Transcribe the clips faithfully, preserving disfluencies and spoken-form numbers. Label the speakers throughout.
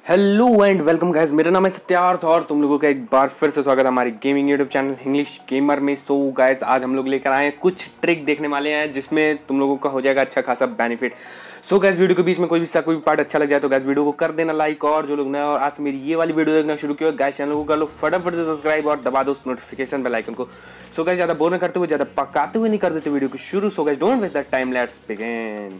Speaker 1: Hello and welcome guys, मेरा नाम है सत्यार्थ और तुम लोगों का एक बार फिर से स्वागत है हमारी gaming YouTube channel English gamer में। सो गाइस, आज हम लोग लेकर आए हैं कुछ ट्रिक देखने वाले हैं जिसमें तुम लोगों का हो जाएगा अच्छा खासा बेनिफिट। सो गाइस, वीडियो के बीच में कोई भी सा कोई भी पार्ट अच्छा लग जाए तो गाइस वीडियो को कर देना लाइक, और जो लोग नए और आज से मेरी ये वाली वीडियो देखना शुरू किया गाइस, चैनल को कर लो फटाफट से सब्सक्राइब और दबा दो उस नोटिफिकेशन बेल आइकन को। सो गाइस, ज्यादा बोर न करते हुए, ज्यादा पकाते हुए नहीं कर देते वीडियो को शुरू। So guys, don't waste that time, let's begin.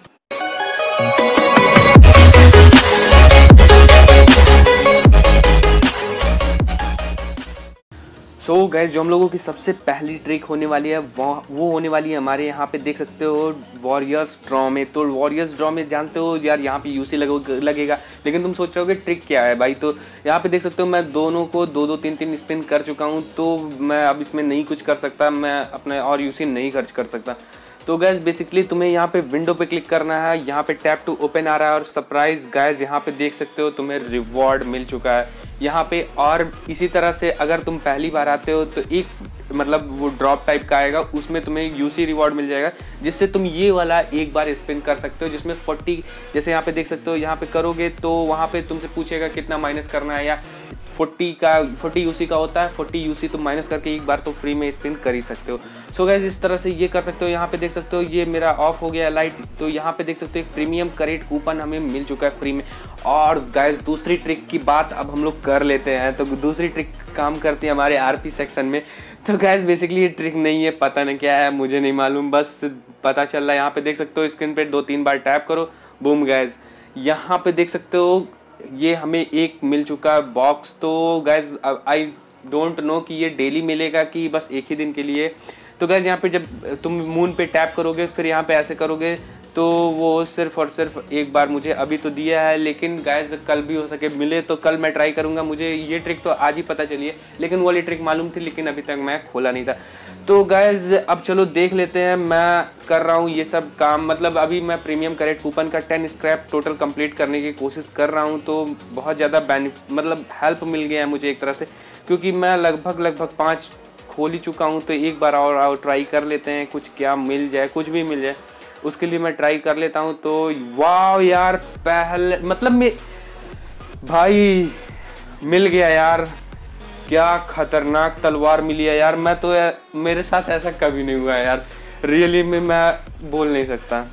Speaker 1: So so guys, जो हम लोगों की सबसे पहली ट्रिक होने वाली है वो वो होने वाली है हमारे यहाँ पे देख सकते हो वॉरियर्स ड्रॉ में। तो वॉरियर्स ड्रॉ में जानते हो यार, यहाँ पे यूसी लगेगा, लेकिन तुम सोच रहे हो कि ट्रिक क्या है भाई। तो यहाँ पे देख सकते हो मैं दोनों को दो दो तीन तीन स्पिन कर चुका हूँ, तो मैं अब इसमें नहीं कुछ कर सकता, मैं अपने और यूसी नहीं खर्च कर सकता। तो गैस बेसिकली तुम्हें यहाँ पे विंडो पे क्लिक करना है, यहाँ पे टैप टू ओपन आ रहा है और सरप्राइज गैस यहाँ पे देख सकते हो तुम्हें रिवॉर्ड मिल चुका है यहाँ पे। और इसी तरह से अगर तुम पहली बार आते हो तो एक मतलब वो ड्रॉप टाइप का आएगा, उसमें तुम्हें यूसी रिवॉर्ड मिल जाएगा जिससे तुम ये वाला एक बार स्पिन कर सकते हो, जिसमें चालीस जैसे यहाँ पे देख सकते हो, यहाँ पे करोगे तो वहाँ पे तुमसे पूछेगा कितना माइनस करना है, या चालीस का चालीस यूसी का होता है, चालीस यूसी तुम माइनस करके एक बार तो फ्री में स्पिन कर ही सकते हो। सो गाइस, इस तरह से ये कर सकते हो। यहाँ पे देख सकते हो ये मेरा ऑफ हो गया लाइट, तो यहाँ पे देख सकते हो एक प्रीमियम करेट कूपन हमें मिल चुका है फ्री में। और गाइस, दूसरी ट्रिक की बात अब हम लोग कर लेते हैं। तो दूसरी ट्रिक काम करती है हमारे आरपी सेक्शन में। तो गाइस बेसिकली ये ट्रिक नहीं है, पता नहीं क्या है, मुझे नहीं मालूम, बस पता चल रहा है। यहाँ पे देख सकते हो स्क्रीन पे दो तीन बार टैप करो, बूम गाइस, यहाँ पे देख सकते हो ये हमें एक मिल चुका है बॉक्स। तो गाइज आई डोंट नो कि ये डेली मिलेगा कि बस एक ही दिन के लिए। तो गाइज यहाँ पे जब तुम मून पे टैप करोगे, फिर यहाँ पे ऐसे करोगे, तो वो सिर्फ और सिर्फ एक बार मुझे अभी तो दिया है, लेकिन गाइज कल भी हो सके मिले तो कल मैं ट्राई करूंगा। मुझे ये ट्रिक तो आज ही पता चली है, लेकिन वो वाली ट्रिक मालूम थी, लेकिन अभी तक मैं खोला नहीं था। तो गाइज अब चलो देख लेते हैं, मैं कर रहा हूँ ये सब काम। मतलब अभी मैं प्रीमियम करेक्ट कूपन का टेन स्क्रैप टोटल कंप्लीट करने की कोशिश कर रहा हूँ, तो बहुत ज़्यादा बेनिफिट मतलब हेल्प मिल गया है मुझे एक तरह से, क्योंकि मैं लगभग लगभग पाँच खोल ही चुका हूँ। तो एक बार और, और ट्राई कर लेते हैं, कुछ क्या मिल जाए, कुछ भी मिल जाए उसके लिए मैं ट्राई कर लेता हूँ। तो वाह यार, पहले मतलब मैं भाई मिल गया यार, क्या खतरनाक तलवार मिली है यार। मैं तो यार, मेरे साथ ऐसा कभी नहीं हुआ है यार, रियली में मैं बोल नहीं सकता।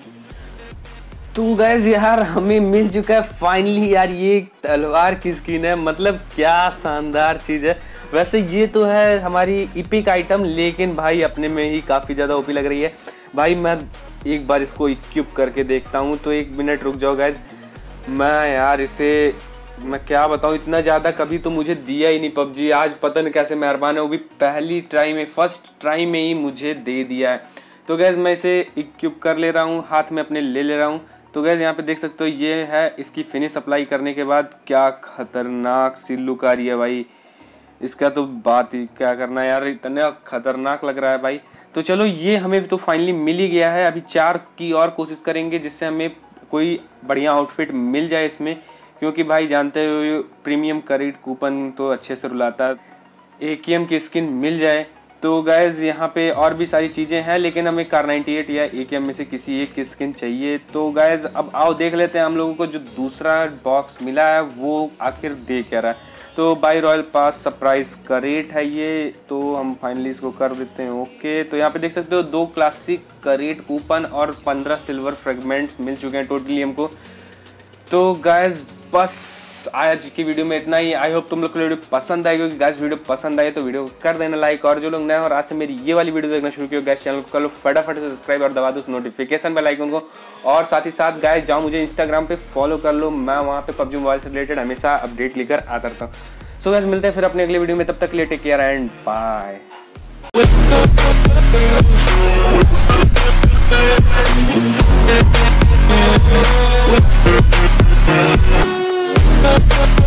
Speaker 1: तो गाइस यार हमें मिल चुका है फाइनली यार ये तलवार की स्किन है, मतलब क्या शानदार चीज है। वैसे ये तो है हमारी इपिक आइटम, लेकिन भाई अपने में ही काफी ज्यादा ओपी लग रही है भाई। मैं एक बार इसको इक्विप करके देखता हूँ, तो एक मिनट रुक जाओ गाइस। मैं यार इसे मैं क्या बताऊँ, इतना ज्यादा कभी तो मुझे दिया ही नहीं पबजी, आज पता नहीं कैसे मेहरबान है, वो भी पहली ट्राई में, फर्स्ट ट्राई में ही मुझे दे दिया है। तो गैस मैं इसे इक्विप कर ले रहा हूँ, हाथ में अपने ले ले रहा हूँ। तो गैस यहाँ पे देख सकते हो ये है इसकी फिनिश अप्लाई करने के बाद, क्या खतरनाक सी लुक आ रही है भाई। इसका तो बात ही क्या करना यार, इतना खतरनाक लग रहा है भाई। तो चलो ये हमें तो फाइनली मिल ही गया है, अभी चार की और कोशिश करेंगे जिससे हमें कोई बढ़िया आउटफिट मिल जाए इसमें, क्योंकि भाई जानते हो प्रीमियम करेट कूपन तो अच्छे से रुलाता है। एकेएम की स्किन मिल जाए तो गाइज यहाँ पे और भी सारी चीजें हैं, लेकिन हमें कार नाइंटी एट या एकेएम में से किसी एक की स्किन चाहिए। तो गाइज अब आओ देख लेते हैं हम लोगों को जो दूसरा बॉक्स मिला है वो आखिर दे क्या रहा है। तो by royal pass surprise crate है ये, तो हम फाइनली इसको कर देते हैं ओके। तो यहाँ पे देख सकते हो दो क्लासिक करेट कूपन और पंद्रह सिल्वर फ्रेगमेंट्स मिल चुके हैं टोटली हमको। तो गाइज बस आज की वीडियो में इतना ही। आई होप तुम लोग को वीडियो पसंद आएगी। गाइस वीडियो पसंद आए तो वीडियो को कर देना लाइक, और जो लोग नए और आज से मेरी ये वाली वीडियो देखना शुरू किया गाइस, चैनल को कर लो फटाफट से सब्सक्राइब और दबा दो उस नोटिफिकेशन बेल आइकन को। और साथ ही साथ गाइस जाओ मुझे इंस्टाग्राम पे फॉलो कर लो, मैं वहाँ पे पबजी मोबाइल से रिलेटेड हमेशा अपडेट लेकर आता रहता हूँ। सो गाइस मिलते हैं फिर अपने अगले वीडियो में, तब तक के लिए टेक केयर एंड बाय।